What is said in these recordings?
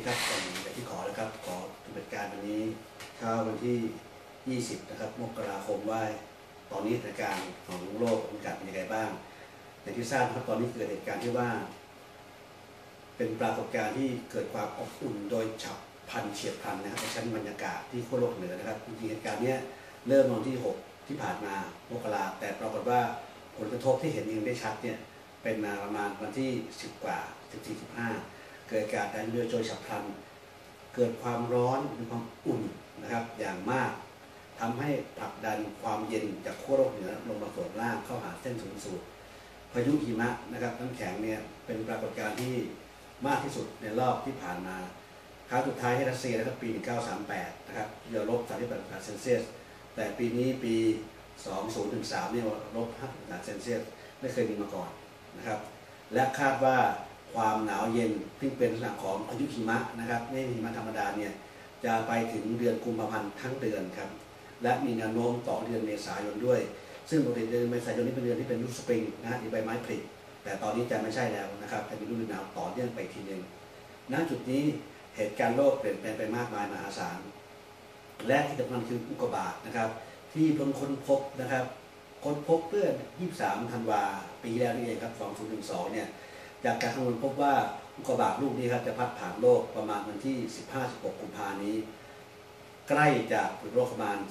ครับอย่างที่ขอแล้วครับขอปฏิบัติการวันนี้เช้าวันที่ 20 นะครับมกราคมว่าตอนนี้สถานการณ์ของโลกมันเป็นยังไงบ้างอย่างที่ทราบครับตอนนี้เกิดเหตุการณ์ที่ว่าเป็นปรากฏการณ์ที่เกิดความอบอุ่นโดยฉับพลันเฉียบพลันนะครับในชั้นบรรยากาศที่ขั้วโลกเหนือนะครับจริงๆเหตุการณ์นี้เริ่มวันที่ 6 ที่ผ่านมามกราแต่ปรากฏว่าผลกระทบที่เห็นเองได้ชัดเนี่ยเป็นมาประมาณวันที่ 10 กว่า 14-15 เกิดการดันเรือโดยฉับพลันเกิดความร้อนหรือความอุ่นนะครับอย่างมากทำให้ผลักดันความเย็นจากขั้วโลกเหนือลงมาส่วนล่างเข้าหาเส้นศูนย์สูตรพายุหิมะนะครับน้ำแข็งเนี่ยเป็นปรากฏการณ์ที่มากที่สุดในรอบที่ผ่านมาครั้งสุดท้ายที่รัสเซียนะครับปี 1938 นะครับที่ลบ 38 องศาเซนเซียสแต่ปีนี้ปี 2013 เนี่ยลบ 5 องศาเซนเซียสไม่เคยมีมาก่อนนะครับและคาดว่าความหนาวเย็นที่เป็นลักษณะของพายุหิมะนะครับไม่ใช่หิมะธรรมดาเนี่ยจะไปถึงเดือนกุมภาพันธ์ทั้งเดือนครับและมีแนวโน้มต่อเดือนเมษายนด้วยซึ่งปกติเดือนเมษายนนี้เป็นเดือนที่เป็นฤดูสปริงนะฮะที่ใบไม้ผลิแต่ตอนนี้จะไม่ใช่แล้วนะครับจะมีฤดูหนาวต่อเนื่องไปทีนึงณจุดนี้เหตุการณ์โลกเปลี่ยนแปลงไปมากมายมหาศาลและที่สำคัญคืออุกกาบาตนะครับที่เพิ่งค้นพบนะครับค้นพบเมื่อ 23 ธันวาปีแล้วนี่เองครับ 2012 เนี่ยจากการคำนวณพบว่าอุกกาบาตลูกนี้ครับจะพัดผ่านโลกประมาณวันที่ 15-16 กุมภาพันธ์นี้ใกล้จากพื้นโลกประมาณ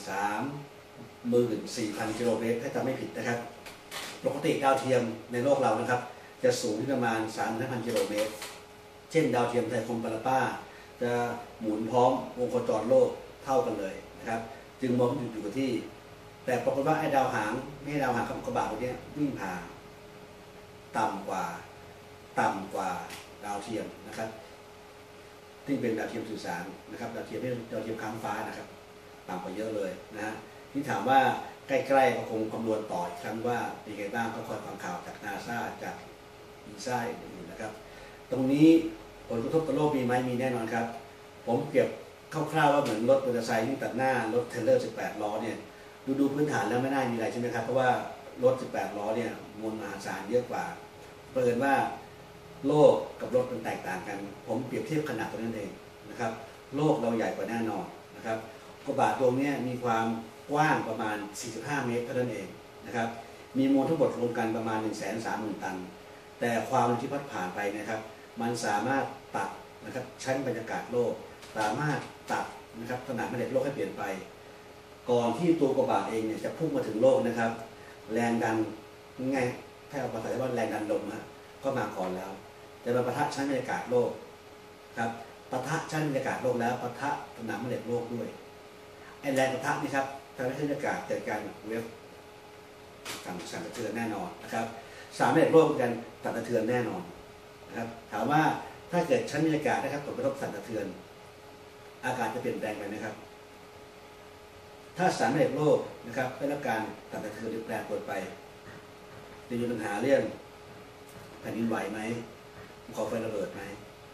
34,000 กิโลเมตรถ้าจำไม่ผิดนะครับปกติดาวเทียมในโลกเรานะครับจะสูงที่ประมาณ 3,000 กิโลเมตรเช่นดาวเทียมไทยคมปาราป้าจะหมุนพร้อมวงโคจรโลกเท่ากันเลยนะครับจึงมองอยู่กับที่แต่ปรากฏว่าไอ้ดาวหางไม่ใช่ดาวหางกับอุกกาบาตพวกนี้วิ่งผ่านต่ำกว่าดาวเทียมนะครับที่เป็นดาวเทียมสื่อสารนะครับดาวเทียมค้างฟ้านะครับต่ำกว่าเยอะเลยนะฮะที่ถามว่าใกล้ๆก็คงคำนวณต่ออีกครั้งว่าเป็นไงบ้างก็คอยฟังข่าวจากนาซาจากอีซ่าอื่นนะครับตรงนี้ผลกระทบต่อโลกมีไหมมีแน่นอนครับผมเก็บคร่าวๆว่าเหมือนรถมอเตอร์ไซค์ที่ตัดหน้ารถเทรลเลอร์18 ล้อเนี่ยดูพื้นฐานแล้วไม่น่ามีอะไรใช่ไหมครับเพราะว่ารถ18 ล้อเนี่ยมวลมหาศาลเยอะกว่าเปิดว่าโลกกับรถมันแตกต่างกันผมเปรียบเทียบขนาดตัวนั้นเองนะครับโลกเราใหญ่กว่าแน่นอนนะครับอุกกาบาตดวงนี้มีความกว้างประมาณ 45 เมตรเท่านั้นเองนะครับมีมวลทั้งหมดรวมกันประมาณ 130,000 ตันแต่ความที่พัดผ่านไปนะครับมันสามารถตัดนะครับชั้นบรรยากาศโลกสามารถตัดนะครับขนาดแม่เหล็กโลกให้เปลี่ยนไปก่อนที่ตัวอุกกาบาตเองเนี่ยจะพุ่งมาถึงโลกนะครับแรงดันง่ายถ้าเอาภาษาว่าแรงดันลมก็มาก่อนแล้วจะมาปะทะชั้นบรรยากาศโลกครับปะทะชั้นบรรยากาศโลกแล้วปะทะสนามแม่เหล็กโลกด้วยไอ้แรงปะทะนี่ครับทำให้ชั้นบรรยากาศเกิดการเวฟสั่นสะเทือนแน่นอนนะครับสามแม่เหล็กโลกกันสั่นสะเทือนแน่นอนนะครับถามว่าถ้าเกิดชั้นบรรยากาศนะครับผลกระทบสั่นสะเทือนอากาศจะเปลี่ยนแปลงไปนะครับถ้าสามแม่เหล็กโลกนะครับได้รับการสั่นสะเทือนหรือแปรปรวนไปจะมีปัญหาเรื่องแผ่นดินไหวไหมภูเขาไฟระเบิดไหม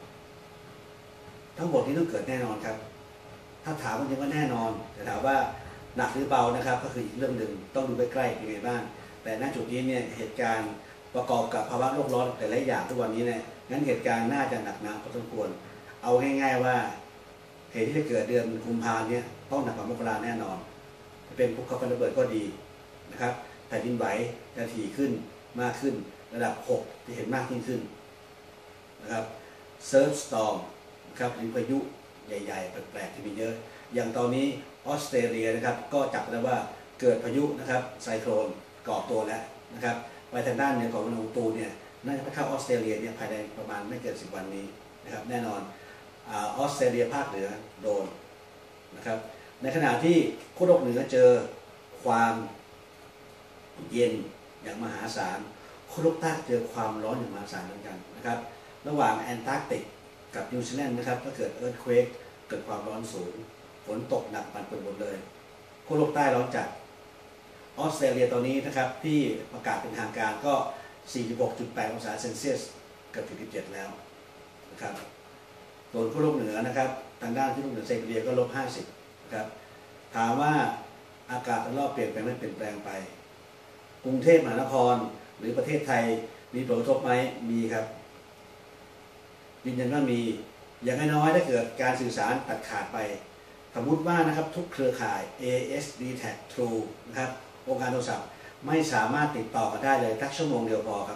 ทั้งหมดนี้ต้องเกิดแน่นอนครับถ้าถามมันยังว่าแน่นอนแต่ถามว่าหนักหรือเบานะครับก็คืออีกเรื่องหนึ่งต้องดูใกล้ๆเป็นไงบ้างแต่ณจุดนี้เนี่ยเหตุการณ์ประกอบกับภาวะโลกร้อนแต่ละอย่างทุกวันนี้เนี่ยงั้นเหตุการณ์น่าจะหนักหนาพอสมควรเอาง่ายๆว่าเหตุที่จะเกิดเดือนกุมภาพันธ์เนี่ยต้องหนักกว่ามกราแน่นอนเป็นภูเขาไฟระเบิดก็ดีนะครับแผ่นดินไหวจะถี่ขึ้นมากขึ้นระดับ 6 จะเห็นมากยิ่งขึ้นนะครับเซิร์ฟสตอร์มนะครับหรือพายุใหญ่ๆแปลกๆที่มีเยอะอย่างตอนนี้ออสเตรเลียนะครับก็จับได้ว่าเกิดพายุนะครับไซโคลนก่อตัวแล้วนะครับไปทางด้านเหนือของมณฑลตูเนี่ยน่าจะเข้าออสเตรเลียเนี่ยภายในประมาณไม่เกิน10 วันนี้นะครับแน่นอนออสเตรเลียภาคเหนือโดนนะครับในขณะที่ขั้วโลกเหนือเจอความเย็นอย่างมหาศาลขั้วโลกใต้เจอความร้อนอย่างมหาศาลเหมือนกันนะครับระหว่างแอนตาร์กติกกับนิวซีแลนด์นะครับก็เกิดเอิร์ธเควคเกิดความร้อนสูงฝนตกหนักปั่นป่วนหมดเลยขั้วโลกใต้ร้อนจัดออสเตรเลียตอนนี้นะครับที่ประกาศเป็นทางการก็ 46.8 องศาเซนเซียสเกือบถึง17แล้วนะครับส่วนขั้วโลกเหนือนะครับทางด้านที่โลกเหนือไซบีเรียก็-50นะครับถามว่าอากาศรอบเปลี่ยนแปลงไม่เปลี่ยนแปลงไปกรุงเทพมหานครหรือประเทศไทยมีผลกระทบไหมมีครับยืนยันว่ามีอย่างน้อยๆถ้าเกิดการสื่อสารตัดขาดไปสมมติว่านะครับทุกเครือข่าย AS D-Tag True นะครับองค์การโทรศัพท์ไม่สามารถติดต่อกันได้เลยสักชั่วโมงเดียวพอครับ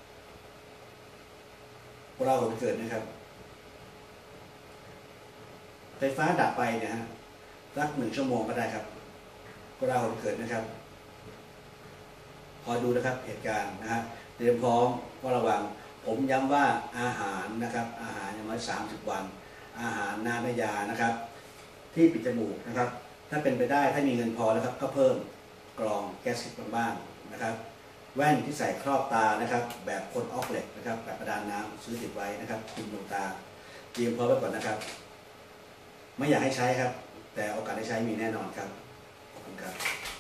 เราผมเกิดนะครับไฟฟ้าดับไปนะฮะสัก1 ชั่วโมงก็ได้ครับเราผมเกิดนะครับคอยดูนะครับเหตุการณ์นะครับเตรียมพร้อมก็ระวังผมย้ำว่าอาหารนะครับอาหารอย่างน้อย30 วันอาหารน้ำและยานะครับที่ปิดจมูกนะครับถ้าเป็นไปได้ถ้ามีเงินพอแล้วครับก็เพิ่มกรองแก๊สพิษบ้างนะครับแว่นที่ใส่ครอบตานะครับแบบคนออกเหล็กนะครับแบบประดานน้ำซื้อติดไว้นะครับคุมดวงตาเตรียมพร้อมไว้ก่อนนะครับไม่อยากให้ใช้ครับแต่โอกาสได้ใช้มีแน่นอนครับขอบคุณครับ